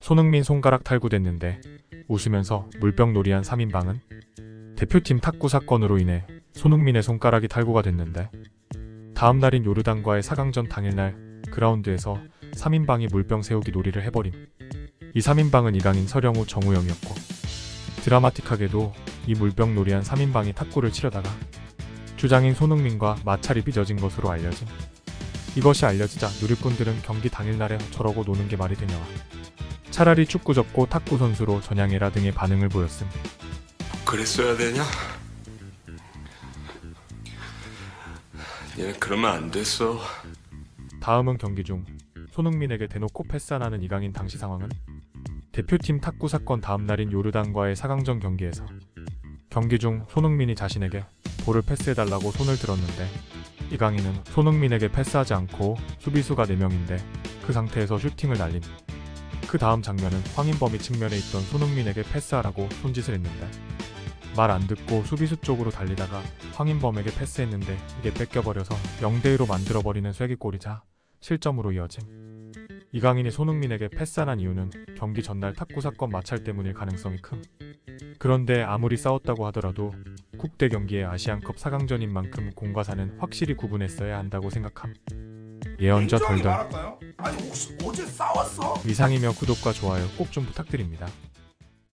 손흥민 손가락 탈구됐는데 웃으면서 물병놀이한 3인방은 대표팀 탁구 사건으로 인해 손흥민의 손가락이 탈구가 됐는데 다음 날인 요르단과의 4강전 당일날 그라운드에서 3인방이 물병 세우기 놀이를 해버림. 이 3인방은 이강인, 서령우, 정우영이었고 드라마틱하게도 이 물병놀이한 3인방이 탁구를 치려다가 주장인 손흥민과 마찰이 빚어진 것으로 알려짐. 이것이 알려지자 누리꾼들은 경기 당일날에 저러고 노는 게 말이 되냐와 차라리 축구 접고 탁구 선수로 전향해라 등의 반응을 보였음. 그랬어야 되냐? 얘 그러면 안 됐어. 다음은 경기 중 손흥민에게 대놓고 패스하는 이강인. 당시 상황은 대표팀 탁구 사건 다음 날인 요르단과의 4강전 경기에서 경기 중 손흥민이 자신에게 볼을 패스해달라고 손을 들었는데 이강인은 손흥민에게 패스하지 않고 수비수가 4명인데 그 상태에서 슈팅을 날림. 그 다음 장면은 황인범이 측면에 있던 손흥민에게 패스하라고 손짓을 했는데 말 안 듣고 수비수 쪽으로 달리다가 황인범에게 패스했는데 이게 뺏겨버려서 0대2로 만들어버리는 쐐기골이자 실점으로 이어짐. 이강인이 손흥민에게 패스한 이유는 경기 전날 탁구 사건 마찰 때문일 가능성이 큼. 그런데 아무리 싸웠다고 하더라도 국대 경기의 아시안컵 4강전인 만큼 공과 사는 확실히 구분했어야 한다고 생각함. 예언자 덜덜. 아니 혹시 어제 싸웠어? 이상이며 구독과 좋아요 꼭 좀 부탁드립니다.